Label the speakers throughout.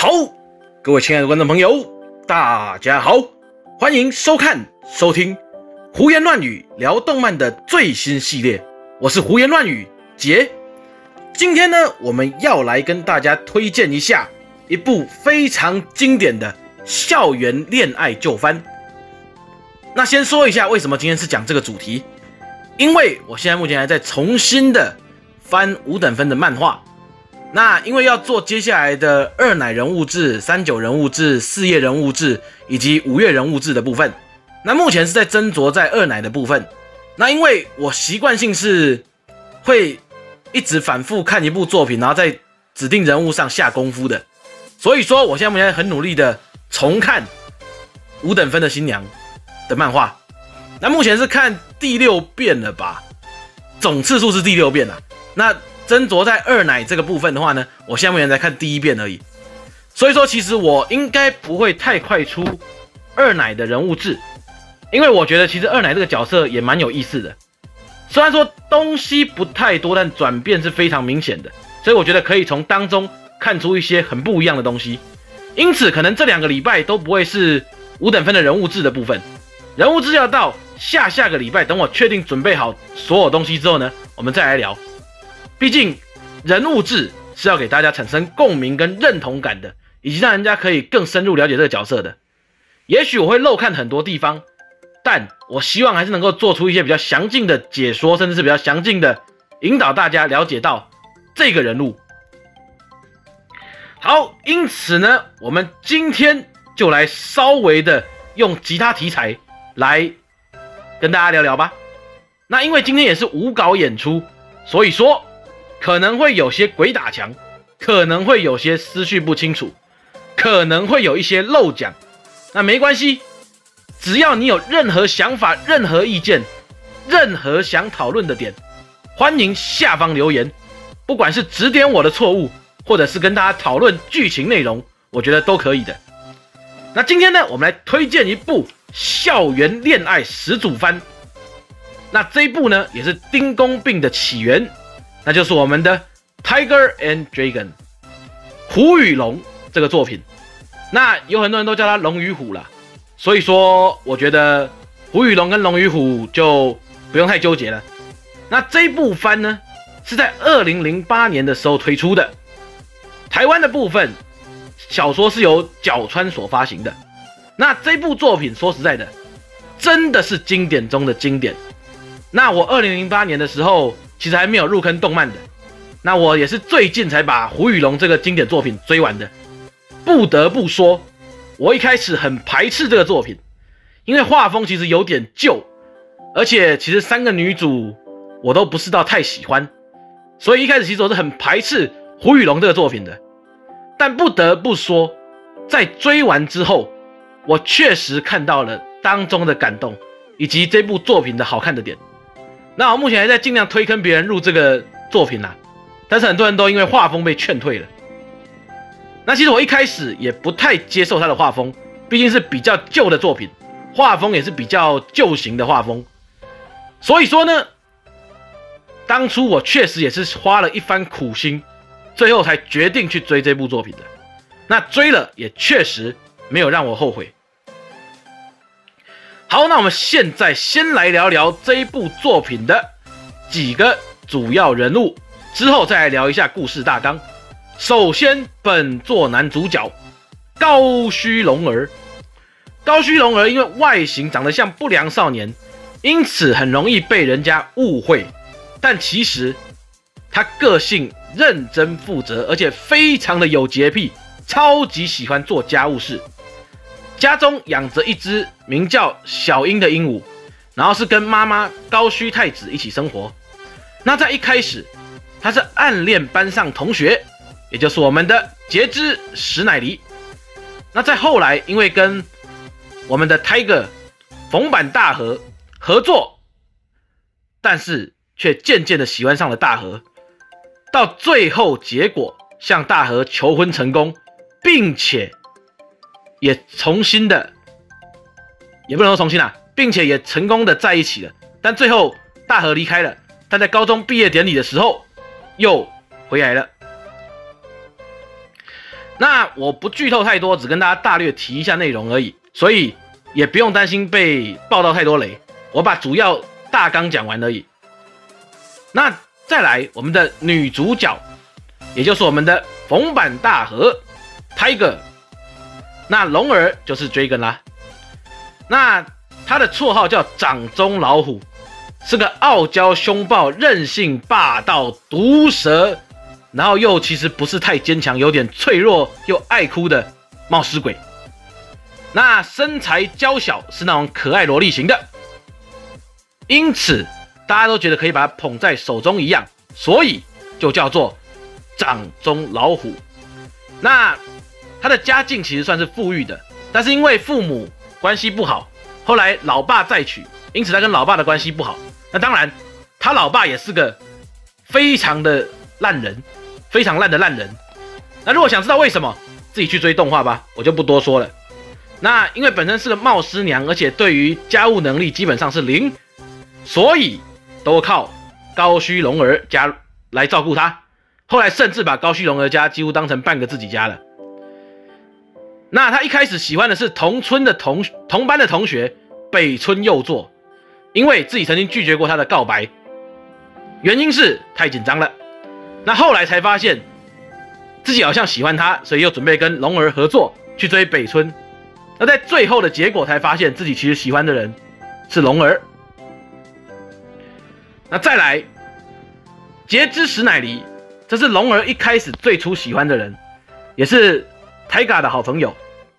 Speaker 1: 好，各位亲爱的观众朋友，大家好，欢迎收看、收听胡言乱语聊动漫的最新系列，我是胡言乱语杰。今天呢，我们要来跟大家推荐一下一部非常经典的校园恋爱旧番。那先说一下为什么今天是讲这个主题，因为我现在目前还在重新的翻5等分的漫画。那因为要做接下来的2奶人物志、39人物志、4页人物志以及5月人物志的部分，那目前是在斟酌在2奶的部分。那因为我习惯性是会一直反复看一部作品，然后在指定人物上下功夫的，所以说我现在目前很努力的重看5等分的新娘的漫画。那目前是看第6遍了吧，总次数是第6遍啦。那斟酌在2奶这个部分的话呢，我现在目前才看第1遍而已，所以说其实我应该不会太快出2奶的人物志，因为我觉得其实2奶这个角色也蛮有意思的，虽然说东西不太多，但转变是非常明显的，所以我觉得可以从当中看出一些很不一样的东西，因此可能这2个礼拜都不会是5等分的人物志的部分，人物志要到下个礼拜，等我确定准备好所有东西之后呢，我们再来聊。毕竟人物志是要给大家产生共鸣跟认同感的，以及让人家可以更深入了解这个角色的。也许我会漏看很多地方，但我希望还是能够做出一些比较详尽的解说，甚至是比较详尽的引导大家了解到这个人物。好，因此呢，我们今天就来稍微的用其他题材来跟大家聊聊吧。那因为今天也是无稿演出，所以说可能会有些鬼打墙，可能会有些思绪不清楚，可能会有一些漏讲，那没关系，只要你有任何想法、任何意见、任何想讨论的点，欢迎下方留言，不管是指点我的错误，或者是跟大家讨论剧情内容，我觉得都可以的。那今天呢，我们来推荐一部校园恋爱始祖番，那这一部呢，也是丁公病的起源，那就是我们的 Tiger and Dragon 虎与龙这个作品。那有很多人都叫它龙与虎啦，所以说我觉得虎与龙跟龙与虎就不用太纠结了。那这一部番呢，是在2008年的时候推出的，台湾的部分小说是由角川所发行的。那这部作品说实在的，真的是经典中的经典。那我2008年的时候其实还没有入坑动漫的，那我也是最近才把虎与龙这个经典作品追完的。不得不说，我一开始很排斥这个作品，因为画风其实有点旧，而且其实3个女主我都不是到太喜欢，所以一开始其实我是很排斥虎与龙这个作品的。但不得不说，在追完之后，我确实看到了当中的感动，以及这部作品的好看的点。那我目前还在尽量推坑别人入这个作品啦，但是很多人都因为画风被劝退了。那其实我一开始也不太接受他的画风，毕竟是比较旧的作品，画风也是比较旧型的画风。所以说呢，当初我确实也是花了一番苦心，最后才决定去追这部作品的。那追了也确实没有让我后悔。好，那我们现在先来聊聊这一部作品的几个主要人物，之后再来聊一下故事大纲。首先，本作男主角高须龙儿。高须龙儿因为外形长得像不良少年，因此很容易被人家误会，但其实他个性认真负责，而且非常的有洁癖，超级喜欢做家务事。家中养着一只名叫小樱的鹦鹉，然后是跟妈妈高须太子一起生活。那在一开始，他是暗恋班上同学，也就是我们的节之石乃梨。那在后来，因为跟我们的 Tiger 冯坂大河合作，但是却渐渐的喜欢上了大河，到最后结果向大河求婚成功，并且也重新的，也不能说重新啦，并且也成功的在一起了。但最后大河离开了，但在高中毕业典礼的时候又回来了。 那我不剧透太多，只跟大家大略提一下内容而已，所以也不用担心被爆到太多雷，我把主要大纲讲完而已。那再来我们的女主角，也就是我们的冯坂大河 Tiger， 那龙儿就是 Dragon 啦。那他的绰号叫掌中老虎，是个傲娇凶暴、任性霸道、毒舌，然后又其实不是太坚强，有点脆弱又爱哭的冒失鬼。那身材娇小，是那种可爱萝莉型的，因此大家都觉得可以把它捧在手中一样，所以就叫做掌中老虎。那他的家境其实算是富裕的，但是因为父母关系不好，后来老爸再娶，因此他跟老爸的关系不好。那当然，他老爸也是个非常的烂人，非常烂的烂人。那如果想知道为什么，自己去追动画吧，我就不多说了。那因为本身是个冒失娘，而且对于家务能力基本上是零，所以都靠高须龙儿家来照顾他。后来甚至把高须龙儿家几乎当成半个自己家了。那他一开始喜欢的是同班的同学北村佑作，因为自己曾经拒绝过他的告白，原因是太紧张了。那后来才发现自己好像喜欢他，所以又准备跟龙儿合作去追北村。那在最后的结果才发现自己其实喜欢的人是龙儿。那再来节之石乃梨，这是龙儿一开始最初喜欢的人，也是 Taiga 的好朋友。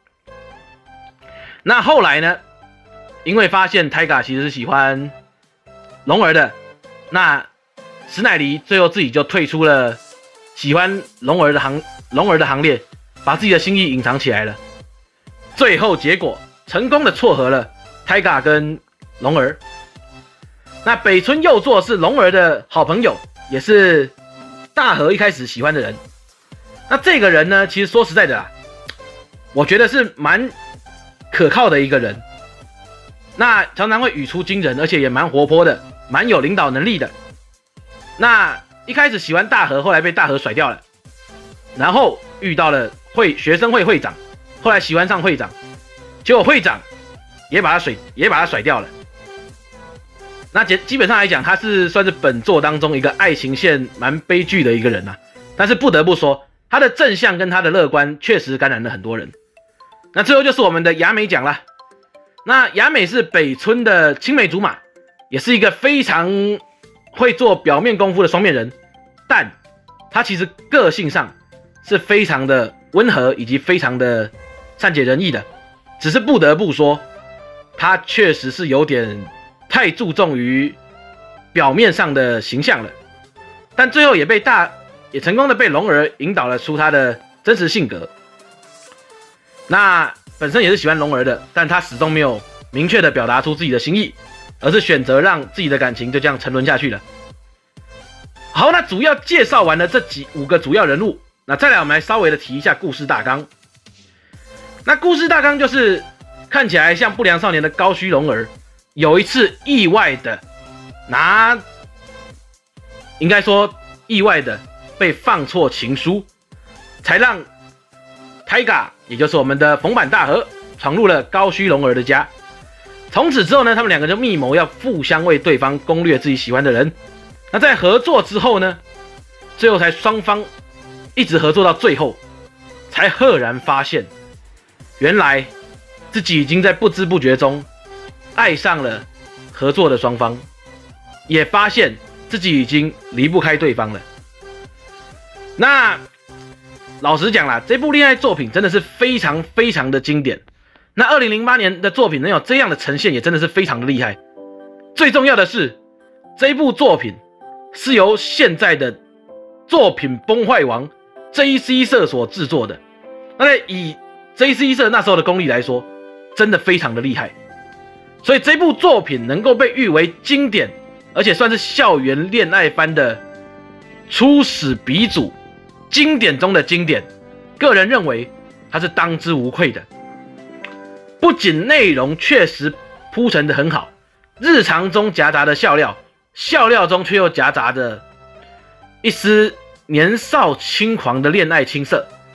Speaker 1: 那后来呢，因为发现 Taiga 其实是喜欢龙儿的，那石乃梨最后自己就退出了喜欢龙儿的行列，把自己的心意隐藏起来了。最后结果成功的撮合了 Taiga 跟龙儿。那北村佑作是龙儿的好朋友，也是大河一开始喜欢的人。那这个人呢，其实说实在的啦，我觉得是蛮可靠的一个人。那常常会语出惊人，而且也蛮活泼的，蛮有领导能力的。那一开始喜欢大河，后来被大河甩掉了，然后遇到了学生会会长，后来喜欢上会长，结果会长也把他甩掉了。那基本上来讲，他是算是本作当中一个爱情线蛮悲剧的一个人啊。但是不得不说，他的正向跟他的乐观确实感染了很多人。那最后就是我们的雅美奖啦。那雅美是北村的青梅竹马，也是一个非常会做表面功夫的双面人，但他其实个性上是非常的温和以及非常的善解人意的。只是不得不说，他确实是有点太注重于表面上的形象了，但最后也成功的被龙儿引导了出他的真实性格。那本身也是喜欢龙儿的，但他始终没有明确的表达出自己的心意，而是选择让自己的感情就这样沉沦下去了。好，那主要介绍完了这5个主要人物，那再来我们来稍微的提一下故事大纲。那故事大纲就是看起来像不良少年的高须龙儿，有一次意外的被放错情书，才让 Taiga 也就是我们的冯坂大河闯入了高须龙儿的家。从此之后呢，他们两个就密谋要互相为对方攻略自己喜欢的人。那在合作之后呢，最后才双方一直合作到最后，才赫然发现，原来自己已经在不知不觉中爱上了合作的双方，也发现自己已经离不开对方了。那老实讲啦，这部恋爱作品真的是非常非常的经典。那2008年的作品能有这样的呈现，也真的是非常的厉害。最重要的是，这部作品是由现在的作品崩坏王 JC 社所制作的。那以 JC 社那时候的功力来说，真的非常的厉害。所以这部作品能够被誉为经典，而且算是校园恋爱番的初始鼻祖，经典中的经典。个人认为它是当之无愧的。不仅内容确实铺陈得很好，日常中夹杂的笑料，笑料中却又夹杂着一丝年少轻狂的恋爱青涩，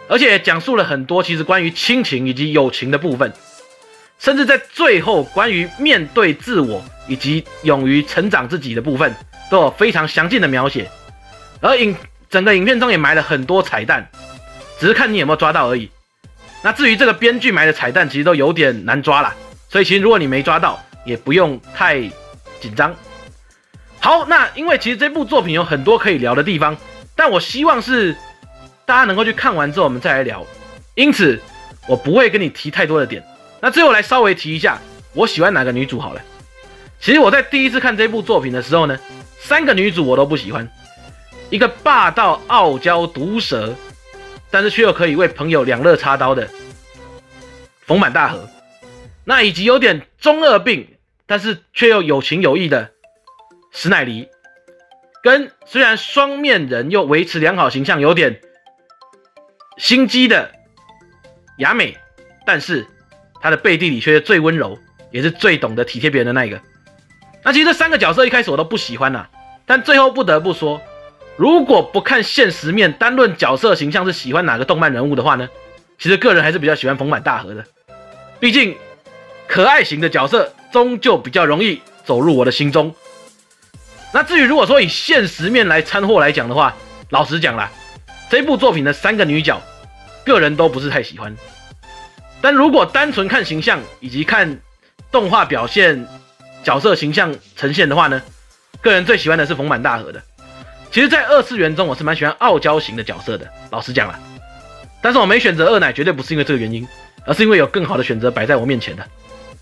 Speaker 1: 而且讲述了很多其实关于亲情以及友情的部分，甚至在最后关于面对自我以及勇于成长自己的部分，都有非常详尽的描写。而整个影片中也埋了很多彩蛋，只是看你有没有抓到而已。那至于这个编剧埋的彩蛋，其实都有点难抓啦，所以其实如果你没抓到，也不用太紧张。好，那因为其实这部作品有很多可以聊的地方，但我希望是大家能够去看完之后我们再来聊，因此我不会跟你提太多的点。那最后来稍微提一下我喜欢哪个女主好了。其实我在第一次看这部作品的时候呢，3个女主我都不喜欢。一个霸道傲娇毒舌，但是却又可以为朋友两肋插刀的丰满大河，那以及有点中二病，但是却又有情有义的石乃梨，跟虽然双面人又维持良好形象，有点心机的雅美，但是她的背地里却是最温柔，也是最懂得体贴别人的那一个。那其实这3个角色一开始我都不喜欢啦，但最后不得不说，如果不看现实面，单论角色形象是喜欢哪个动漫人物的话呢，其实个人还是比较喜欢丰满大河的。毕竟可爱型的角色终究比较容易走入我的心中。那至于如果说以现实面来掺和来讲的话，老实讲啦，这部作品的3个女角个人都不是太喜欢。但如果单纯看形象以及看动画表现角色形象呈现的话呢，个人最喜欢的是丰满大河的。其实在2次元中我是蛮喜欢傲娇型的角色的，老实讲啦，但是我没选择二奶绝对不是因为这个原因，而是因为有更好的选择摆在我面前的。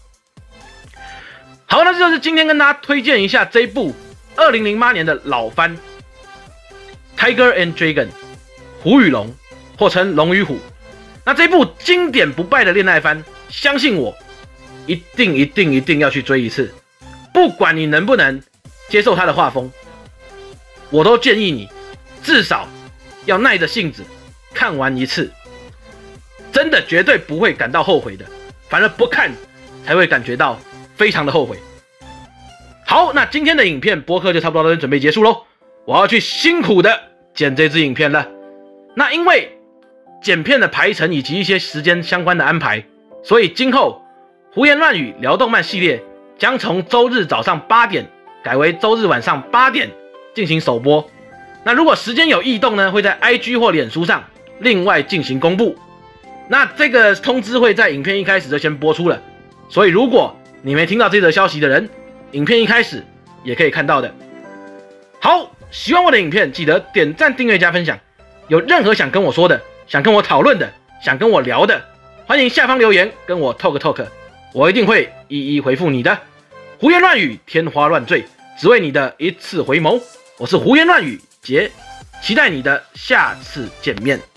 Speaker 1: 好，那这就是今天跟大家推荐一下这一部2008年的老番 Tiger and Dragon 虎与龙，或称龙与虎。那这部经典不败的恋爱番，相信我一定要去追一次，不管你能不能接受它的画风，我都建议你至少要耐着性子看完一次，真的绝对不会感到后悔的，反而不看才会感觉到非常的后悔。好，那今天的影片播客就差不多到这边准备结束咯，我要去辛苦的剪这支影片了。那因为剪片的排程以及一些时间相关的安排，所以今后胡言乱语聊动漫系列将从周日早上8点改为周日晚上8点进行首播。那如果时间有异动呢，会在 IG 或脸书上另外进行公布。那这个通知会在影片一开始就先播出了，所以如果你没听到这则消息的人，影片一开始也可以看到的。好，喜欢我的影片记得点赞、订阅、加分享。有任何想跟我说的、想跟我讨论的、想跟我聊的，欢迎下方留言跟我 talk， 我一定会一一回复你的。胡言乱语，天花乱坠，只为你的一次回眸。我是胡言乱语杰，期待你的下次见面。